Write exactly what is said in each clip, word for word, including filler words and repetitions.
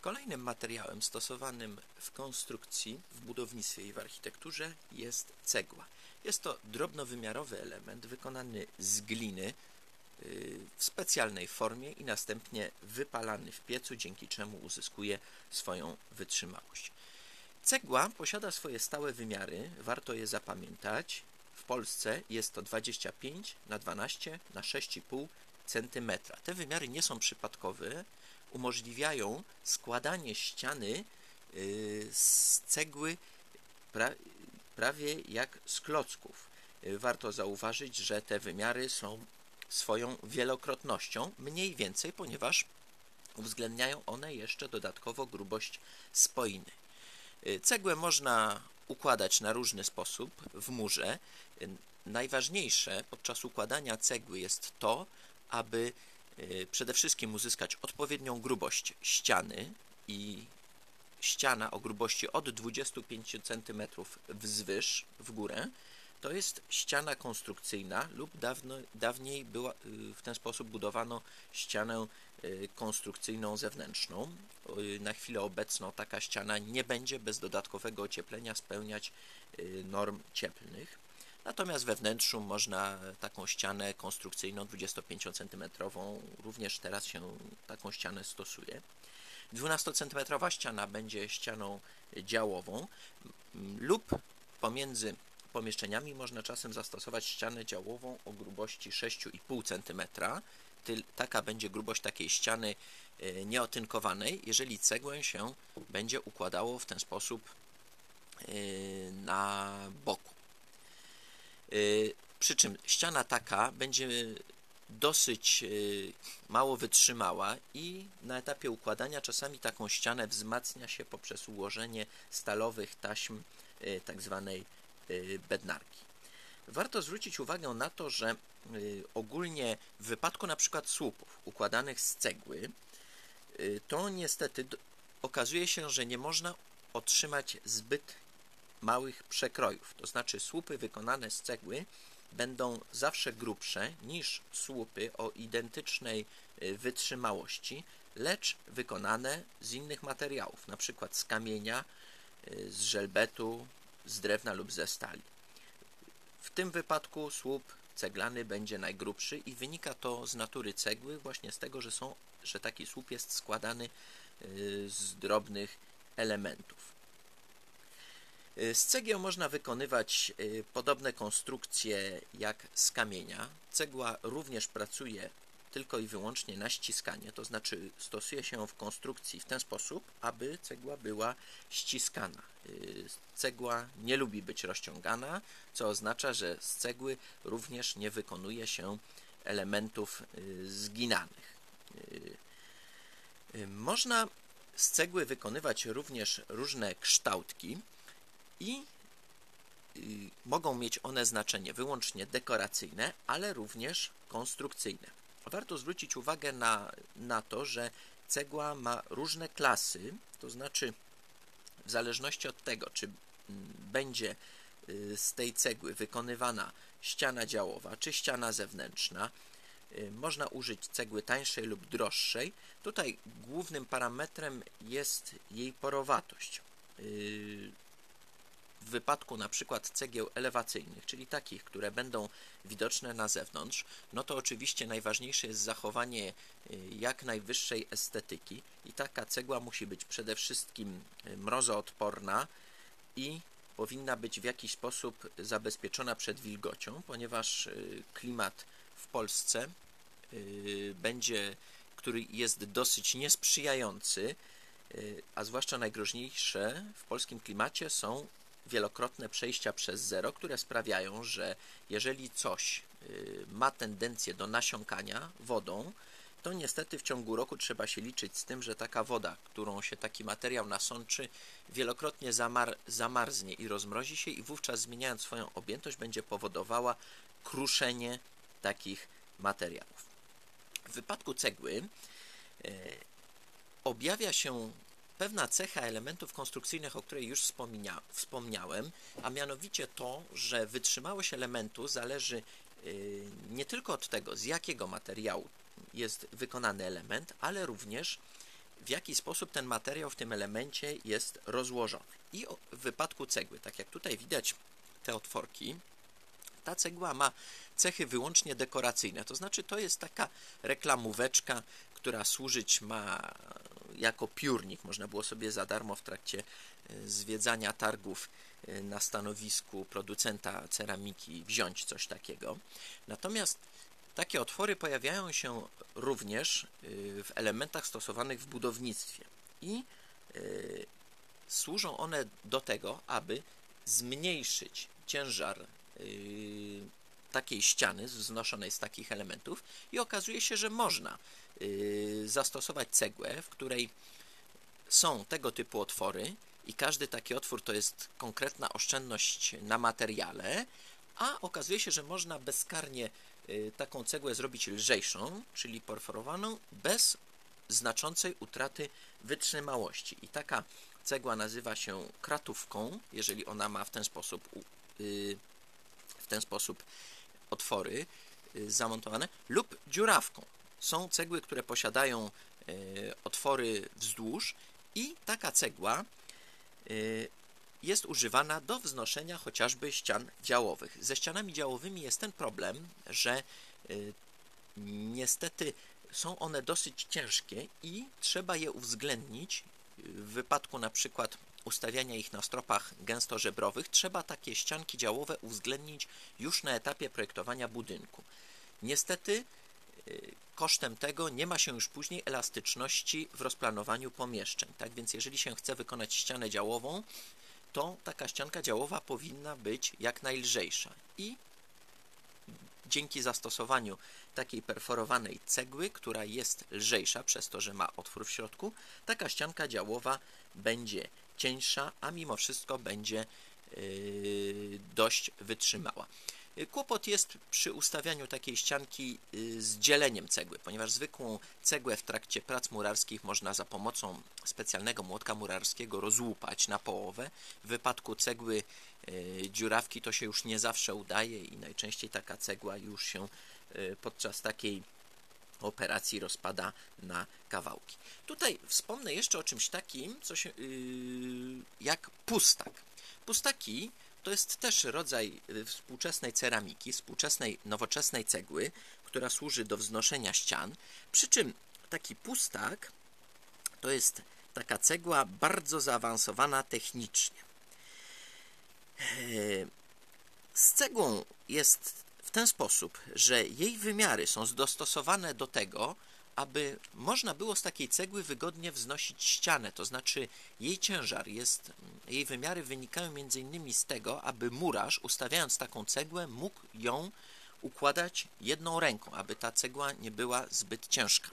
Kolejnym materiałem stosowanym w konstrukcji, w budownictwie i w architekturze jest cegła. Jest to drobnowymiarowy element wykonany z gliny w specjalnej formie i następnie wypalany w piecu, dzięki czemu uzyskuje swoją wytrzymałość. Cegła posiada swoje stałe wymiary, warto je zapamiętać. W Polsce jest to dwadzieścia pięć na dwanaście na sześć i pół centymetra. Te wymiary nie są przypadkowe, umożliwiają składanie ściany z cegły prawie jak z klocków. Warto zauważyć, że te wymiary są swoją wielokrotnością mniej więcej, ponieważ uwzględniają one jeszcze dodatkowo grubość spoiny. Cegłę można układać na różny sposób w murze. Najważniejsze podczas układania cegły jest to, aby przede wszystkim uzyskać odpowiednią grubość ściany i ściana o grubości od dwudziestu pięciu centymetrów wzwyż, w górę, to jest ściana konstrukcyjna lub dawno, dawniej była, w ten sposób budowano ścianę konstrukcyjną zewnętrzną. Na chwilę obecną taka ściana nie będzie bez dodatkowego ocieplenia spełniać norm cieplnych. Natomiast we wnętrzu można taką ścianę konstrukcyjną dwudziestopięciocentymetrową, również teraz się taką ścianę stosuje. dwunastocentymetrowa ściana będzie ścianą działową lub pomiędzy pomieszczeniami można czasem zastosować ścianę działową o grubości sześć i pół centymetra. Taka będzie grubość takiej ściany nieotynkowanej, jeżeli cegłę się będzie układało w ten sposób na boku. Przy czym ściana taka będzie dosyć mało wytrzymała i na etapie układania czasami taką ścianę wzmacnia się poprzez ułożenie stalowych taśm tak zwanej bednarki. Warto zwrócić uwagę na to, że ogólnie w wypadku na przykład słupów układanych z cegły, to niestety okazuje się, że nie można otrzymać zbyt małych przekrojów. To znaczy słupy wykonane z cegły będą zawsze grubsze niż słupy o identycznej wytrzymałości, lecz wykonane z innych materiałów, na przykład z kamienia, z żelbetu, z drewna lub ze stali. W tym wypadku słup ceglany będzie najgrubszy i wynika to z natury cegły, właśnie z tego, że, są, że taki słup jest składany z drobnych elementów. Z cegieł można wykonywać podobne konstrukcje jak z kamienia. Cegła również pracuje tylko i wyłącznie na ściskanie, to znaczy stosuje się ją w konstrukcji w ten sposób, aby cegła była ściskana. Cegła nie lubi być rozciągana, co oznacza, że z cegły również nie wykonuje się elementów zginanych. Można z cegły wykonywać również różne kształtki i mogą mieć one znaczenie wyłącznie dekoracyjne, ale również konstrukcyjne. Warto zwrócić uwagę na, na to, że cegła ma różne klasy, to znaczy w zależności od tego, czy będzie z tej cegły wykonywana ściana działowa, czy ściana zewnętrzna, można użyć cegły tańszej lub droższej. Tutaj głównym parametrem jest jej porowatość. W wypadku na przykład cegieł elewacyjnych, czyli takich, które będą widoczne na zewnątrz, no to oczywiście najważniejsze jest zachowanie jak najwyższej estetyki i taka cegła musi być przede wszystkim mrozoodporna i powinna być w jakiś sposób zabezpieczona przed wilgocią, ponieważ klimat w Polsce będzie, który jest dosyć niesprzyjający, a zwłaszcza najgroźniejsze w polskim klimacie są wielokrotne przejścia przez zero, które sprawiają, że jeżeli coś ma tendencję do nasiąkania wodą, to niestety w ciągu roku trzeba się liczyć z tym, że taka woda, którą się taki materiał nasączy, wielokrotnie zamar zamarznie i rozmrozi się i wówczas, zmieniając swoją objętość, będzie powodowała kruszenie takich materiałów. W wypadku cegły e, objawia się pewna cecha elementów konstrukcyjnych, o której już wspomniałem, a mianowicie to, że wytrzymałość elementu zależy nie tylko od tego, z jakiego materiału jest wykonany element, ale również w jaki sposób ten materiał w tym elemencie jest rozłożony. I w wypadku cegły, tak jak tutaj widać te otworki, ta cegła ma cechy wyłącznie dekoracyjne, to znaczy to jest taka reklamóweczka, która służyć ma jako piórnik. Można było sobie za darmo w trakcie zwiedzania targów na stanowisku producenta ceramiki wziąć coś takiego. Natomiast takie otwory pojawiają się również w elementach stosowanych w budownictwie i służą one do tego, aby zmniejszyć ciężar takiej ściany wznoszonej z takich elementów i okazuje się, że można zastosować cegłę, w której są tego typu otwory i każdy taki otwór to jest konkretna oszczędność na materiale, a okazuje się, że można bezkarnie taką cegłę zrobić lżejszą, czyli perforowaną, bez znaczącej utraty wytrzymałości. I taka cegła nazywa się kratówką, jeżeli ona ma w ten sposób w ten sposób otwory zamontowane, lub dziurawką. Są cegły, które posiadają otwory wzdłuż i taka cegła jest używana do wznoszenia chociażby ścian działowych. Ze ścianami działowymi jest ten problem, że niestety są one dosyć ciężkie i trzeba je uwzględnić w wypadku na przykład ustawiania ich na stropach gęstożebrowych. Trzeba takie ścianki działowe uwzględnić już na etapie projektowania budynku. Niestety kosztem tego nie ma się już później elastyczności w rozplanowaniu pomieszczeń. Tak więc jeżeli się chce wykonać ścianę działową, to taka ścianka działowa powinna być jak najlżejsza i dzięki zastosowaniu takiej perforowanej cegły, która jest lżejsza przez to, że ma otwór w środku, taka ścianka działowa będzie cieńsza, a mimo wszystko będzie yy, dość wytrzymała. Kłopot jest przy ustawianiu takiej ścianki z dzieleniem cegły, ponieważ zwykłą cegłę w trakcie prac murarskich można za pomocą specjalnego młotka murarskiego rozłupać na połowę. W wypadku cegły dziurawki to się już nie zawsze udaje i najczęściej taka cegła już się podczas takiej operacji rozpada na kawałki. Tutaj wspomnę jeszcze o czymś takim, co się, yy, jak pustak. Pustaki to jest też rodzaj współczesnej ceramiki, współczesnej, nowoczesnej cegły, która służy do wznoszenia ścian, przy czym taki pustak to jest taka cegła bardzo zaawansowana technicznie. Z cegłą jest w ten sposób, że jej wymiary są dostosowane do tego, aby można było z takiej cegły wygodnie wznosić ścianę, to znaczy jej ciężar jest, jej wymiary wynikają między innymi z tego, aby murarz, ustawiając taką cegłę, mógł ją układać jedną ręką, aby ta cegła nie była zbyt ciężka.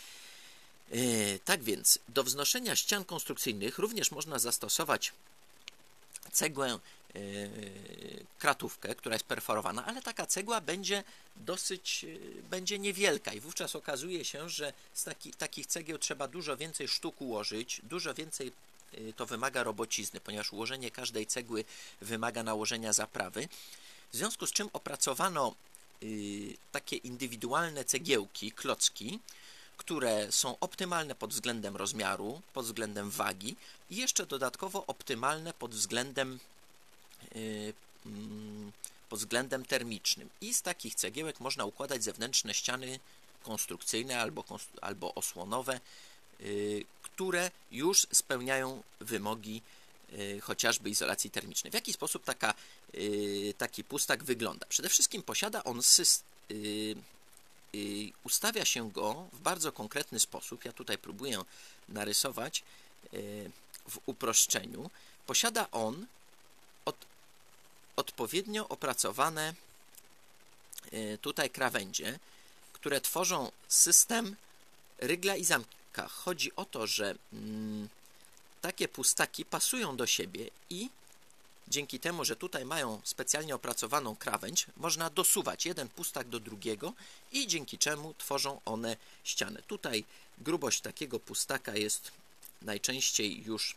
Yy, tak więc do wznoszenia ścian konstrukcyjnych również można zastosować cegłę yy, kratówkę, która jest perforowana, ale taka cegła będzie dosyć, yy, będzie niewielka i wówczas okazuje się, że z taki, takich cegieł trzeba dużo więcej sztuk ułożyć, dużo więcej yy, to wymaga robocizny, ponieważ ułożenie każdej cegły wymaga nałożenia zaprawy, w związku z czym opracowano yy, takie indywidualne cegiełki, klocki, które są optymalne pod względem rozmiaru, pod względem wagi i jeszcze dodatkowo optymalne pod względem, yy, pod względem termicznym. I z takich cegiełek można układać zewnętrzne ściany konstrukcyjne albo, albo osłonowe, yy, które już spełniają wymogi yy, chociażby izolacji termicznej. W jaki sposób taka, yy, taki pustak wygląda? Przede wszystkim posiada on system, yy, ustawia się go w bardzo konkretny sposób. Ja tutaj próbuję narysować w uproszczeniu. Posiada on od, odpowiednio opracowane tutaj krawędzie, które tworzą system rygla i zamka. Chodzi o to, że mm, takie pustaki pasują do siebie i dzięki temu, że tutaj mają specjalnie opracowaną krawędź, można dosuwać jeden pustak do drugiego i dzięki czemu tworzą one ścianę. Tutaj grubość takiego pustaka jest najczęściej już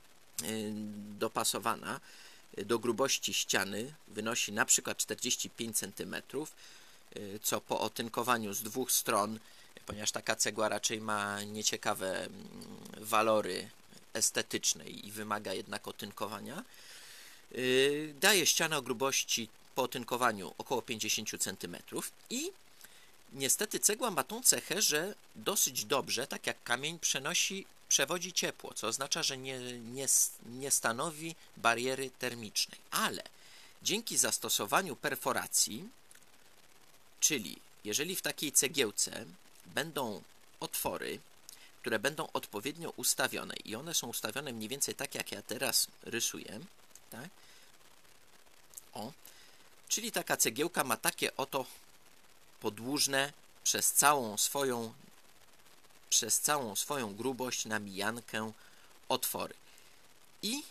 dopasowana do grubości ściany, wynosi na przykład czterdzieści pięć centymetrów, co po otynkowaniu z dwóch stron, ponieważ taka cegła raczej ma nieciekawe walory estetyczne i wymaga jednak otynkowania, daje ścianę o grubości po otynkowaniu około pięćdziesiąt centymetrów i niestety cegła ma tą cechę, że dosyć dobrze, tak jak kamień, przenosi, przewodzi ciepło, co oznacza, że nie, nie, nie stanowi bariery termicznej. Ale dzięki zastosowaniu perforacji, czyli jeżeli w takiej cegiełce będą otwory, które będą odpowiednio ustawione i one są ustawione mniej więcej tak, jak ja teraz rysuję, tak? O, czyli taka cegiełka ma takie oto podłużne przez całą swoją przez całą swoją grubość na mijankę otwory. I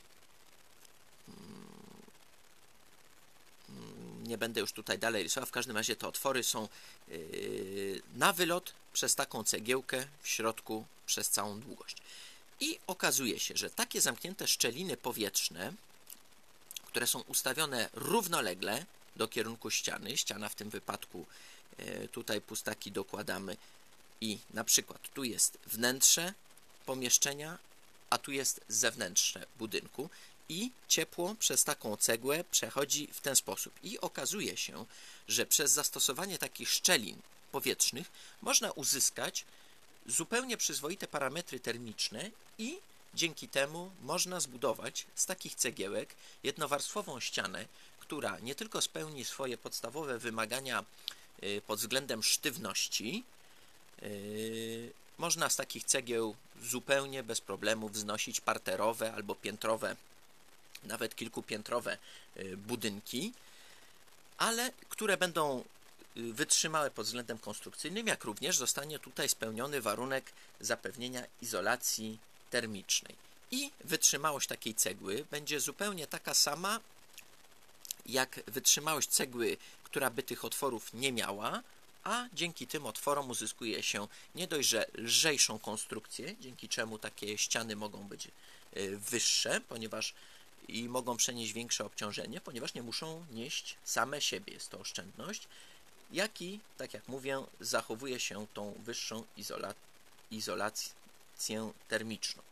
nie będę już tutaj dalej rysował, w każdym razie te otwory są yy, na wylot przez taką cegiełkę, w środku przez całą długość. I okazuje się, że takie zamknięte szczeliny powietrzne, które są ustawione równolegle do kierunku ściany, ściana w tym wypadku, yy, tutaj pustaki dokładamy i na przykład tu jest wnętrze pomieszczenia, a tu jest zewnętrzne budynku i ciepło przez taką cegłę przechodzi w ten sposób. I okazuje się, że przez zastosowanie takich szczelin powietrznych można uzyskać zupełnie przyzwoite parametry termiczne i dzięki temu można zbudować z takich cegiełek jednowarstwową ścianę, która nie tylko spełni swoje podstawowe wymagania pod względem sztywności, Yy, można z takich cegieł zupełnie bez problemu wznosić parterowe albo piętrowe, nawet kilkupiętrowe yy, budynki, ale które będą wytrzymałe pod względem konstrukcyjnym, jak również zostanie tutaj spełniony warunek zapewnienia izolacji termicznej. I wytrzymałość takiej cegły będzie zupełnie taka sama, jak wytrzymałość cegły, która by tych otworów nie miała, a dzięki tym otworom uzyskuje się nie dość, że lżejszą konstrukcję, dzięki czemu takie ściany mogą być wyższe, ponieważ i mogą przenieść większe obciążenie, ponieważ nie muszą nieść same siebie, jest to oszczędność, jak i, tak jak mówię, zachowuje się tą wyższą izola izolację termiczną.